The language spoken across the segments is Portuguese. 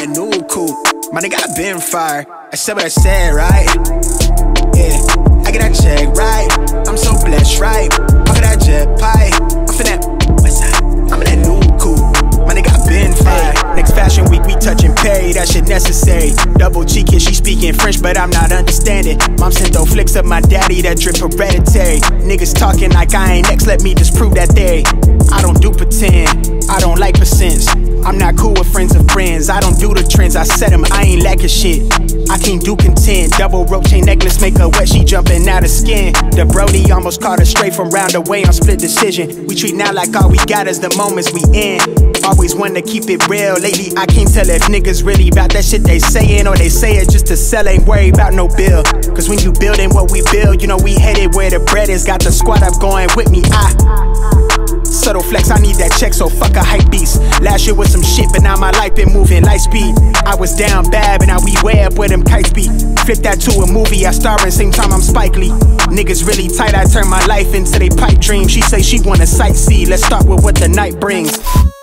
that new coupe. My nigga, I been fired. I said what I said, right? Yeah, I get that check, right? I'm so blessed, right? Fuck that jet pie. I'm finna that west side. I'm in that new coupe. My nigga, I been fired. Next fashion week, we touching Perry, that shit necessary. Double G kid, she speaking French, but I'm not understanding. Mom sent those flicks of my daddy, that drip hereditary. Niggas talking like I ain't next, let me disprove that theory. I don't do pretend, I don't like percents. I'm not cool with friends of friends, I don't do the trends, I set them, I ain't lacking shit. I can't do content, double rope chain necklace make her wet, she jumping out of skin. The Brody almost caught her straight from round away on split decision. We treat now like all we got is the moments we in. Always want to keep it real, lately I can't tell if niggas really about that shit they saying, or they say it just to sell, ain't worried about no bill. Cause when you building what we build, you know we headed where the bread is. Got the squad up going with me, subtle flex, I need that check, so fuck a hype beast. Last year was some shit, but now my life been moving light speed. I was down bad, but now we way up where them kites be. Flip that to a movie, I star in, same time I'm Spike Lee. Niggas really tight, I turn my life into they pipe dream. She say she wanna sightsee, let's start with what the night brings.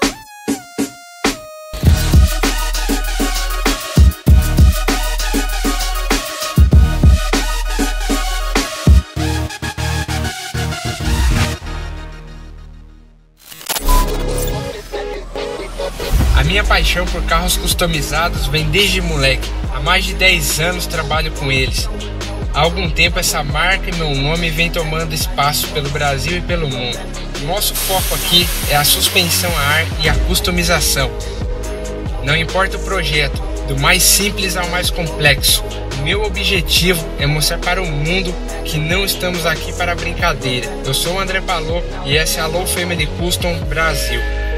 A minha paixão por carros customizados vem desde moleque. Há mais de 10 anos trabalho com eles. Há algum tempo essa marca e meu nome vem tomando espaço pelo Brasil e pelo mundo. Nosso foco aqui é a suspensão a ar e a customização. Não importa o projeto, do mais simples ao mais complexo. O meu objetivo é mostrar para o mundo que não estamos aqui para brincadeira. Eu sou o André Palô e essa é a Low Family Custom Brasil.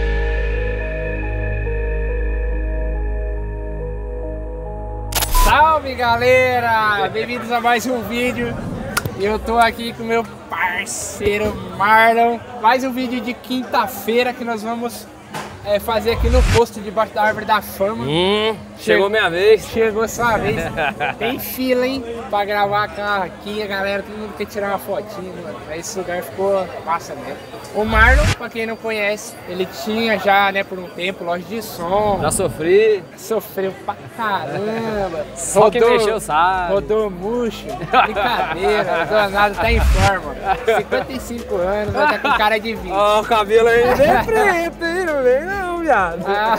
Salve galera, bem-vindos a mais um vídeo. Eu tô aqui com meu parceiro Marlon. Mais um vídeo de quinta-feira que nós vamos fazer aqui no posto debaixo da árvore da fama. Chegou minha vez. Chegou sua vez. Tem fila, hein, pra gravar carro aqui. A galera, todo mundo quer tirar uma fotinha, mano. Esse lugar ficou massa mesmo. O Marlon, pra quem não conhece, ele tinha já, né, por um tempo, loja de som. Já sofri. Sofreu pra caramba. Só que mexeu, sabe? Rodou murcho. Brincadeira, rodou nada, tá em forma. 55 anos, vai estar com cara de 20. Ó, o cabelo aí bem preto, hein? Não vem não, viado.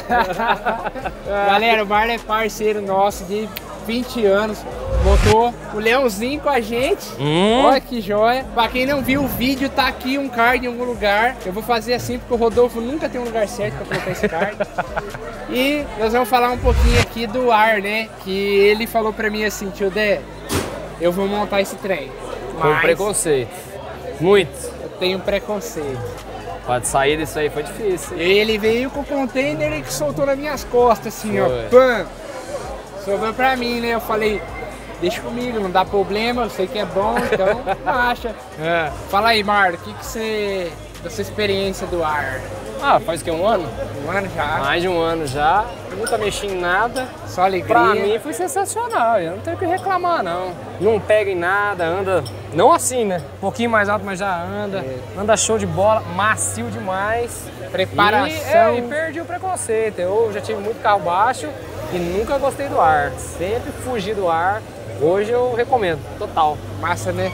Galera, o Marlon é parceiro nosso de 20 anos. Botou o Leãozinho com a gente. Olha que joia. Pra quem não viu o vídeo, tá aqui um card em algum lugar. Eu vou fazer assim porque o Rodolfo nunca tem um lugar certo pra colocar esse card. E nós vamos falar um pouquinho aqui do ar, né? Que ele falou pra mim assim, tio Dé, eu vou montar esse trem. Com preconceito. Muito. Eu tenho preconceito. Pode sair disso aí, foi difícil. E ele veio com o container e que soltou nas minhas costas, assim, ó. Foi. Pam! Sobrou pra mim, né? Eu falei, deixa comigo, não dá problema, eu sei que é bom, então acha. Fala aí, Marlon, o que você, da sua experiência do ar? Ah, faz o que, um ano? Um ano já? Mais de um ano já. Eu nunca mexi em nada. Só alegria? Pra mim foi sensacional, eu não tenho o que reclamar não. Não pega em nada, anda, não assim, né? Um pouquinho mais alto, mas já anda. Anda show de bola, macio demais. Preparação. E perdi o preconceito. Eu já tive muito carro baixo e nunca gostei do ar. Sempre fugi do ar. Hoje eu recomendo, total. Massa, né?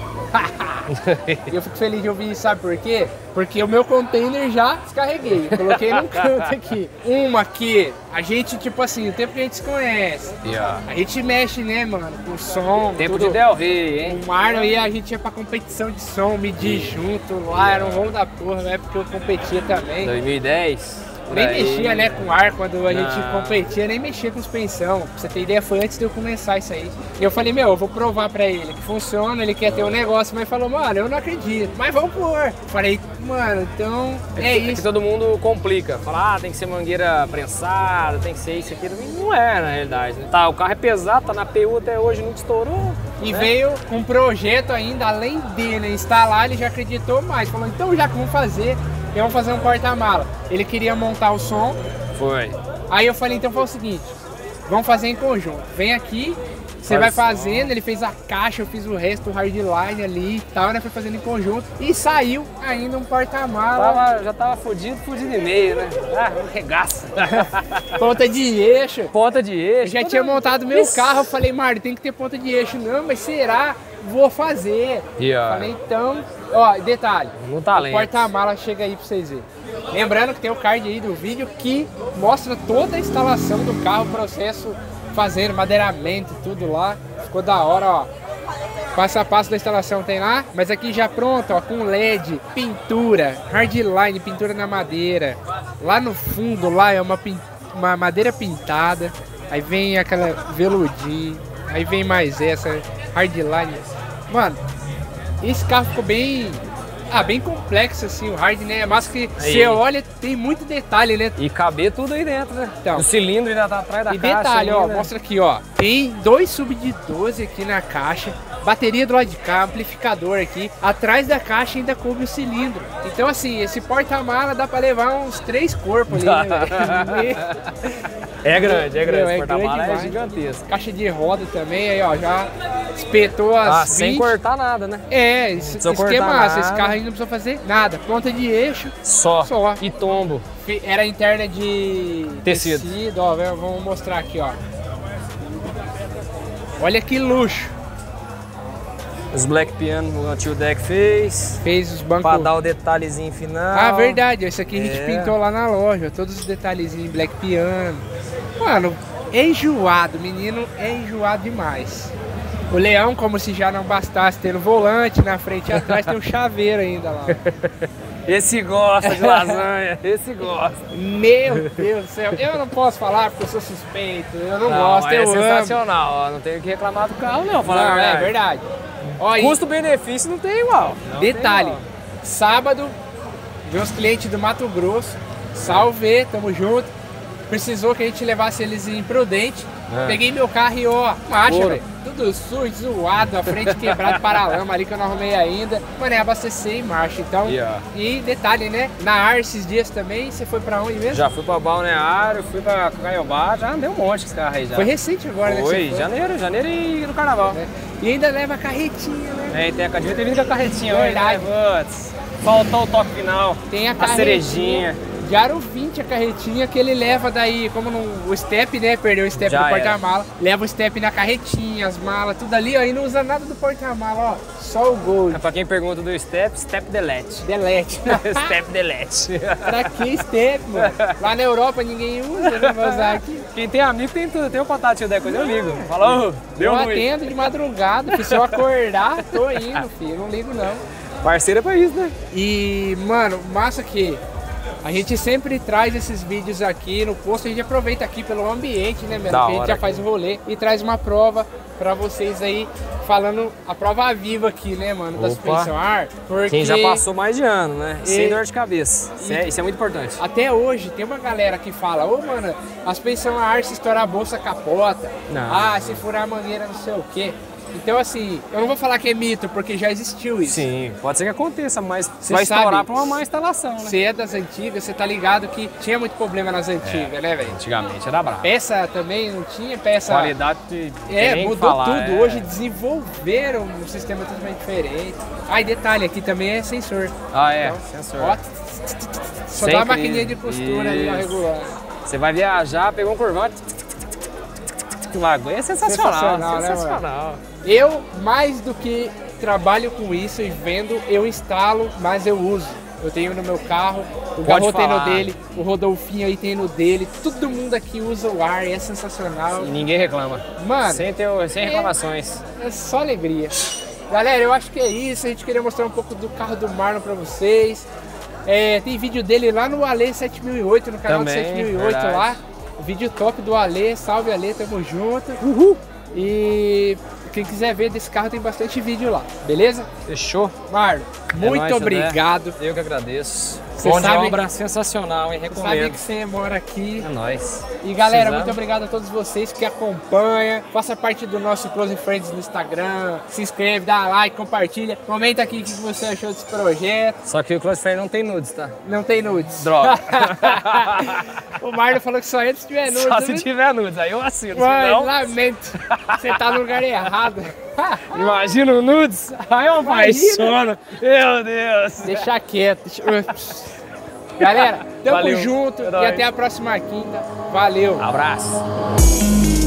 Eu fico feliz de ouvir isso, sabe por quê? Porque o meu container já descarreguei, eu coloquei num canto aqui. Uma que a gente, tipo assim, o tempo que a gente se conhece, a gente mexe, né, mano, com som. Tempo tudo. de Del Rey, hein? O Marlon e a gente ia pra competição de som, medir junto lá, era um rolo da porra, né? Porque eu competia também. 2010. Nem mexia, né, com ar quando a gente competia, nem mexia com suspensão. Pra você ter ideia, foi antes de eu começar isso aí. E eu falei, meu, eu vou provar pra ele que funciona, ele quer ter um negócio, mas falou, mano, eu não acredito, mas vamos pôr. Falei, mano, então é isso. É que todo mundo complica, fala, tem que ser mangueira prensada, tem que ser isso, aquilo. Não é, na realidade, né? Tá, o carro é pesado, tá na PU até hoje, nunca estourou. E veio com um projeto ainda, além dele instalar, ele já acreditou mais. Falou, então já que vamos fazer, vamos fazer um porta-mala. Ele queria montar o som. Foi. Aí eu falei, então foi o seguinte, vamos fazer em conjunto. Vem aqui, você vai fazendo, ele fez a caixa, eu fiz o resto, o hardline ali e tal, né? Foi fazendo em conjunto e saiu ainda um porta-mala. Já tava fudido e meio, né? Ah, um regaço. Ponta de eixo. Ponta de eixo. Eu já tinha montado meu carro, eu falei, Mário, tem que ter ponta de eixo. Não, mas será? Vou fazer. Falei, então, ó, detalhe, no talento. O porta-mala chega aí pra vocês verem. Lembrando que tem o card aí do vídeo que mostra toda a instalação do carro, o processo fazendo madeiramento, tudo lá. Ficou da hora, ó. Passo a passo da instalação tem lá, mas aqui já pronto, ó, com LED, pintura, hardline, pintura na madeira. Lá no fundo, lá é uma madeira pintada. Aí vem aquela veludinho, aí vem mais essa, hardline. Mano, esse carro ficou bem complexo assim, o hard, né? Mas que você olha, tem muito detalhe, né? E caber tudo aí dentro, né? Então, o cilindro ainda tá atrás da caixa. E detalhe, aí, ó, né? mostra aqui, ó. Tem 2 sub de 12 aqui na caixa, bateria do lado de cá, amplificador aqui. Atrás da caixa ainda coube o cilindro. Então, assim, esse porta-mala dá pra levar uns 3 corpos ali, né, velho? É grande, Meu, o porta-mala é demais. gigantesco. Caixa de roda também, aí, ó, já espetou as 20. Sem cortar nada, né? É, isso que é massa. Esse carro aí não precisa fazer nada. Ponta de eixo. Só. Só. E tombo. Era interna de tecido. Ó, vamos mostrar aqui, ó. Olha que luxo. Os black piano o tio Deck fez. Fez os bancos. Pra dar o detalhezinho final. Ah, verdade. Esse aqui a gente pintou lá na loja. Todos os detalhezinhos black piano. Mano, é enjoado. Menino é enjoado demais. O Leão, como se já não bastasse ter o volante na frente e atrás, tem um chaveiro ainda lá. Esse gosta de lasanha, esse gosta. Meu Deus do céu, eu não posso falar porque eu sou suspeito, eu não gosto, eu amo. É sensacional, ó, não tenho que reclamar do carro não, Não, é verdade. Custo-benefício não tem igual. Detalhe, sábado, vi uns clientes do Mato Grosso, salve, tamo junto. Precisou que a gente levasse eles em Prudente. Peguei meu carro e ó, marcha, velho. Tudo sujo, zoado, a frente quebrado, paralama ali que eu não arrumei ainda. Mano, é abastecer em marcha. Então, e detalhe, né? Na AR esses dias também, você foi pra onde mesmo? Já fui pra Balneário, fui pra Caiobá, já andei um monte com esse carro aí já. Foi recente agora, né? Foi, janeiro e no carnaval. E ainda leva a carretinha, né? É, devia ter vindo com a carretinha Verdade. hoje, né? Putz, faltou o toque final. Tem a cerejinha. De aro 20 a carretinha que ele leva daí, como o step, né? Perdeu o step Já do porta-mala. Leva o step na carretinha, as malas, tudo ali, ó. E não usa nada do porta-mala, ó. Só o Gold. É pra quem pergunta do step delete. Delete. Step delete. Pra que step, mano? Lá na Europa ninguém usa, né? Vai usar aqui. Quem tem amigo tem tudo. Tem um contato da coisa, eu ligo. Falou, deu eu ruim. atendo de madrugada, se eu acordar, tô indo, filho. Não ligo, não. Parceiro é pra isso, né? E, mano, massa que a gente sempre traz esses vídeos aqui no posto, a gente aproveita aqui pelo ambiente, né, mesmo? A gente já faz o rolê e traz uma prova pra vocês aí, falando a prova viva aqui, né, mano, da suspensão ar. Porque quem já passou mais de ano, né? Sem dor de cabeça. Isso é muito importante. Até hoje tem uma galera que fala, ô, mano, a suspensão a ar, se estourar a bolsa, capota. Não. Ah, se furar a mangueira, não sei o quê. Então, assim, eu não vou falar que é mito, porque já existiu isso. Sim, pode ser que aconteça, mas Cê vai sabe, estourar pra uma má instalação, né? Você é das antigas, você tá ligado que tinha muito problema nas antigas, né, velho? Antigamente era brabo. Peça também não tinha, peça... Qualidade mudou falar, tudo. Hoje desenvolveram um sistema totalmente diferente. Ah, e detalhe, aqui também é sensor. Ah, é, então, sensor. Ó, só dá uma maquininha de costura ali, ó, regular. Você vai viajar, pegou um curvão, é sensacional, né, sensacional. Eu, mais do que trabalho com isso e vendo, eu instalo, mas eu uso. Eu tenho no meu carro, o Garro tem no dele, o Rodolfinho aí tem no dele, todo mundo aqui usa o ar, é sensacional. E ninguém reclama. Mano, sem reclamações. É só alegria. Galera, eu acho que é isso, a gente queria mostrar um pouco do carro do Marlon pra vocês. Tem vídeo dele lá no Ale 7008, no canal também, do 7008 verdade. lá. Vídeo top do Ale, salve Ale, tamo junto. Uhul! E quem quiser ver desse carro tem bastante vídeo lá, beleza? Fechou? Marlon, muito nóis, obrigado. Eu que agradeço. Mão de obra sensacional, hein? Sabe Recomendo. que você mora aqui. É nóis. E galera, Precisando. muito obrigado a todos vocês que acompanham. Faça parte do nosso Close Friends no Instagram. Se inscreve, dá like, compartilha. Comenta aqui o que você achou desse projeto. Só que o Close Friend não tem nudes, tá? Não tem nudes. Droga. O Marlon falou que só entra se tiver nudes. Só se né? tiver nudes, aí eu assino. Mano, Senão, lamento. Você tá no lugar errado. imagina o nudes, aí eu apaixono. Meu Deus. Deixa quieto. Galera, tamo Valeu. junto É e nóis. até a próxima quinta. Valeu. Abraço.